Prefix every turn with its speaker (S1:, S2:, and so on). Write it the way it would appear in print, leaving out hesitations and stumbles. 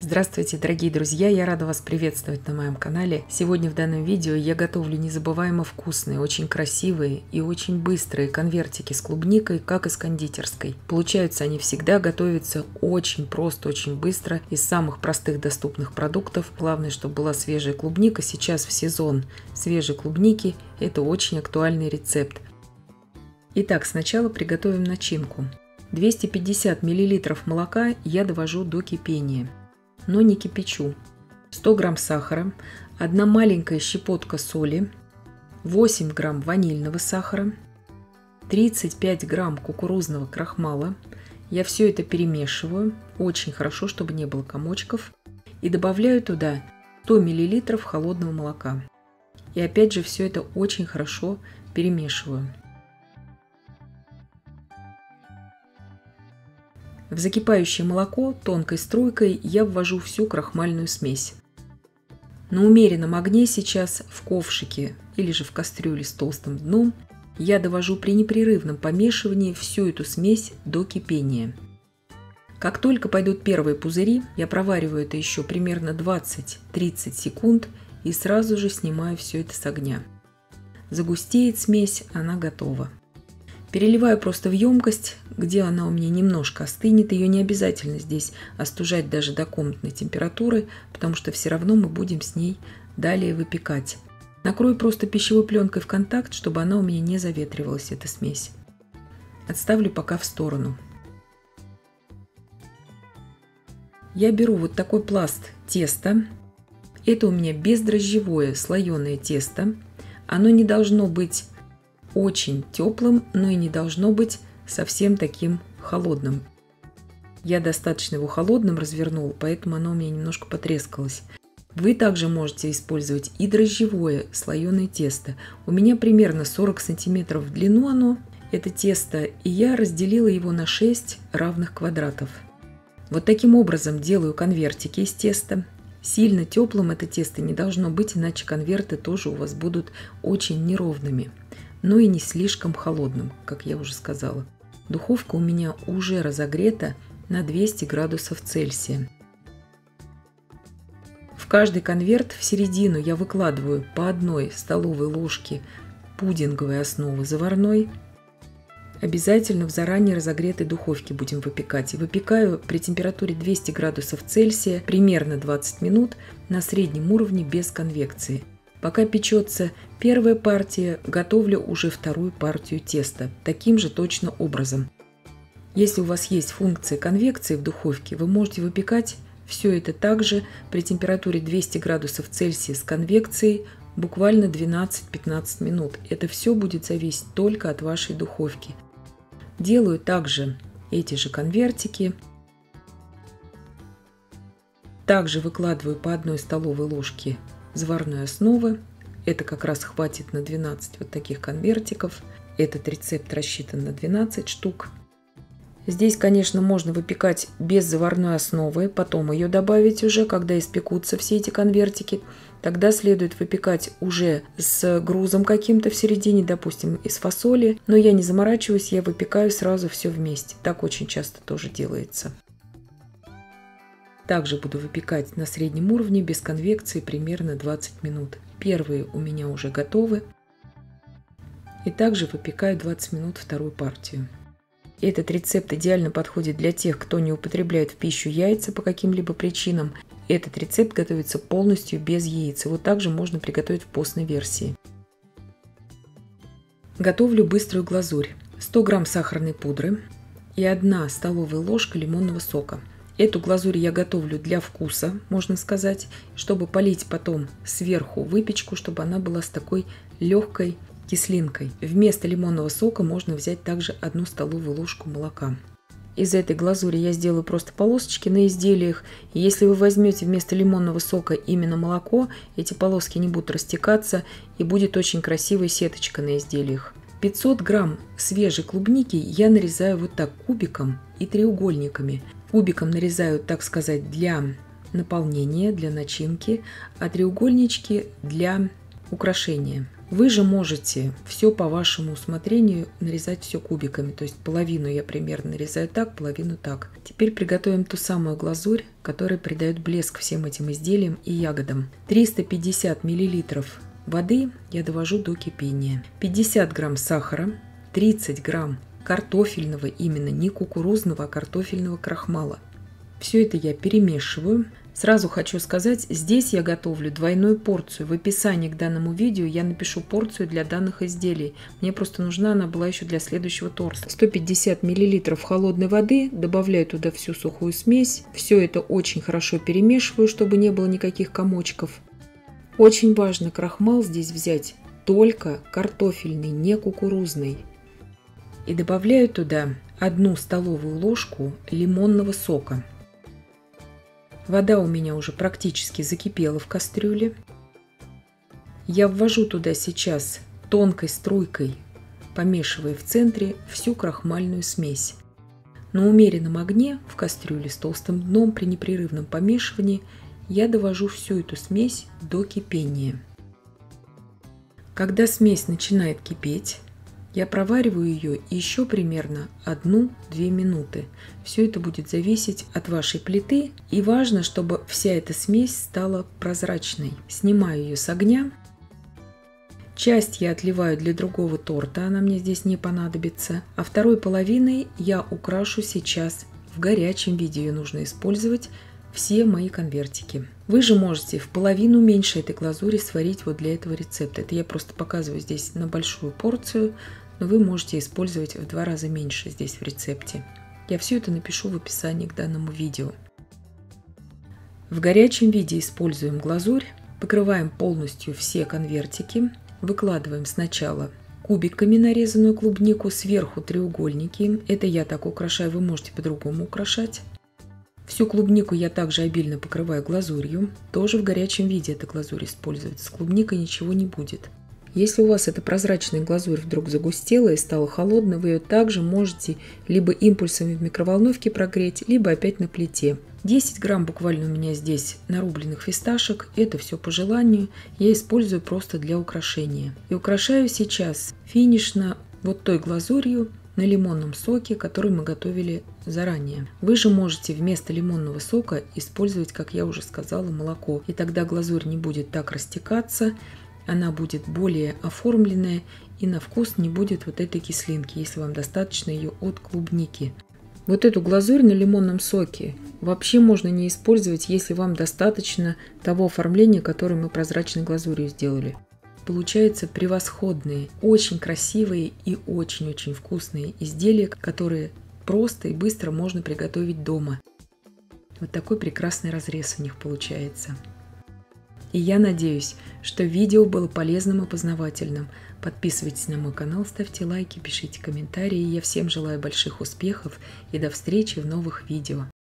S1: Здравствуйте, дорогие друзья! Я рада вас приветствовать на моем канале. Сегодня в данном видео я готовлю незабываемо вкусные, очень красивые и очень быстрые конвертики с клубникой, как из кондитерской. Получаются они всегда, готовятся очень просто, очень быстро, из самых простых доступных продуктов. Главное, чтобы была свежая клубника. Сейчас в сезон свежей клубники. Это очень актуальный рецепт. Итак, сначала приготовим начинку. 250 мл молока я довожу до кипения, но не кипячу. 100 грамм сахара, 1 маленькая щепотка соли, 8 грамм ванильного сахара, 35 грамм кукурузного крахмала. Я все это перемешиваю, очень хорошо, чтобы не было комочков, и добавляю туда 100 мл холодного молока. И опять же все это очень хорошо перемешиваю. В закипающее молоко тонкой струйкой я ввожу всю крахмальную смесь. На умеренном огне сейчас в ковшике или же в кастрюле с толстым дном я довожу при непрерывном помешивании всю эту смесь до кипения. Как только пойдут первые пузыри, я провариваю это еще примерно 20-30 секунд и сразу же снимаю все это с огня. Загустеет смесь, она готова. Переливаю просто в емкость, где она у меня немножко остынет. Ее не обязательно здесь остужать даже до комнатной температуры, потому что все равно мы будем с ней далее выпекать. Накрою просто пищевой пленкой в контакт, чтобы она у меня не заветривалась, эта смесь. Отставлю пока в сторону. Я беру вот такой пласт теста. Это у меня бездрожжевое слоеное тесто. Оно не должно быть очень теплым, но и не должно быть совсем таким холодным. Я достаточно его холодным развернула, поэтому оно у меня немножко потрескалось. Вы также можете использовать и дрожжевое слоеное тесто. У меня примерно 40 сантиметров в длину оно, это тесто, и я разделила его на 6 равных квадратов. Вот таким образом делаю конвертики из теста. Сильно теплым это тесто не должно быть, иначе конверты тоже у вас будут очень неровными. Но и не слишком холодным, как я уже сказала. Духовка у меня уже разогрета на 200 градусов Цельсия. В каждый конверт в середину я выкладываю по 1 столовой ложке пудинговой основы заварной. Обязательно в заранее разогретой духовке будем выпекать. И выпекаю при температуре 200 градусов Цельсия примерно 20 минут на среднем уровне без конвекции. Пока печется первая партия, готовлю уже вторую партию теста, таким же точно образом. Если у вас есть функция конвекции в духовке, вы можете выпекать все это также при температуре 200 градусов Цельсия с конвекцией буквально 12-15 минут. Это все будет зависеть только от вашей духовки. Делаю также эти же конвертики. Также выкладываю по 1 столовой ложке заварной основы. Это как раз хватит на 12 вот таких конвертиков. Этот рецепт рассчитан на 12 штук. Здесь, конечно, можно выпекать без заварной основы, потом ее добавить уже, когда испекутся все эти конвертики. Тогда следует выпекать уже с грузом каким-то в середине, допустим, из фасоли. Но я не заморачиваюсь, я выпекаю сразу все вместе. Так очень часто тоже делается. Также буду выпекать на среднем уровне без конвекции примерно 20 минут. Первые у меня уже готовы. И также выпекаю 20 минут вторую партию. Этот рецепт идеально подходит для тех, кто не употребляет в пищу яйца по каким-либо причинам. Этот рецепт готовится полностью без яиц. Его также можно приготовить в постной версии. Готовлю быструю глазурь. 100 грамм сахарной пудры и 1 столовая ложка лимонного сока. Эту глазурь я готовлю для вкуса, можно сказать, чтобы полить потом сверху выпечку, чтобы она была с такой легкой кислинкой. Вместо лимонного сока можно взять также 1 столовую ложку молока. Из этой глазури я сделаю просто полосочки на изделиях. И если вы возьмете вместо лимонного сока именно молоко, эти полоски не будут растекаться и будет очень красивая сеточка на изделиях. 500 грамм свежей клубники я нарезаю вот так кубиком и треугольниками. Кубиком нарезаю, так сказать, для наполнения, для начинки, а треугольнички для украшения. Вы же можете все по вашему усмотрению нарезать все кубиками. То есть половину я примерно нарезаю так, половину так. Теперь приготовим ту самую глазурь, которая придает блеск всем этим изделиям и ягодам. 350 мл воды я довожу до кипения. 50 грамм сахара, 30 грамм картофельного, именно не кукурузного, а картофельного крахмала. Все это я перемешиваю. Сразу хочу сказать, здесь я готовлю двойную порцию. В описании к данному видео я напишу порцию для данных изделий. Мне просто нужна она была еще для следующего торта. 150 мл холодной воды, добавляю туда всю сухую смесь. Все это очень хорошо перемешиваю, чтобы не было никаких комочков. Очень важно крахмал здесь взять только картофельный, не кукурузный. И добавляю туда 1 столовую ложку лимонного сока. Вода у меня уже практически закипела в кастрюле. Я ввожу туда сейчас тонкой струйкой, помешивая в центре всю крахмальную смесь. На умеренном огне в кастрюле с толстым дном при непрерывном помешивании я довожу всю эту смесь до кипения. Когда смесь начинает кипеть, я провариваю ее еще примерно 1-2 минуты. Все это будет зависеть от вашей плиты. И важно, чтобы вся эта смесь стала прозрачной. Снимаю ее с огня. Часть я отливаю для другого торта, она мне здесь не понадобится. А второй половиной я украшу сейчас. В горячем виде ее нужно использовать все мои конвертики. Вы же можете в половину меньше этой глазури сварить вот для этого рецепта. Это я просто показываю здесь на большую порцию, но вы можете использовать в 2 раза меньше здесь в рецепте. Я все это напишу в описании к данному видео. В горячем виде используем глазурь, покрываем полностью все конвертики, выкладываем сначала кубиками нарезанную клубнику, сверху треугольники. Это я так украшаю, вы можете по-другому украшать. Всю клубнику я также обильно покрываю глазурью. Тоже в горячем виде эта глазурь используется. С клубникой ничего не будет. Если у вас эта прозрачная глазурь вдруг загустела и стала холодной, вы ее также можете либо импульсами в микроволновке прогреть, либо опять на плите. 10 грамм буквально у меня здесь нарубленных фисташек. Это все по желанию. Я использую просто для украшения. И украшаю сейчас финишно вот той глазурью на лимонном соке, который мы готовили заранее. Вы же можете вместо лимонного сока использовать, как я уже сказала, молоко. И тогда глазурь не будет так растекаться, она будет более оформленная и на вкус не будет вот этой кислинки, если вам достаточно ее от клубники. Вот эту глазурь на лимонном соке вообще можно не использовать, если вам достаточно того оформления, которое мы прозрачной глазурью сделали. Получаются превосходные, очень красивые и очень-очень вкусные изделия, которые просто и быстро можно приготовить дома. Вот такой прекрасный разрез у них получается. И я надеюсь, что видео было полезным и познавательным. Подписывайтесь на мой канал, ставьте лайки, пишите комментарии. Я всем желаю больших успехов и до встречи в новых видео.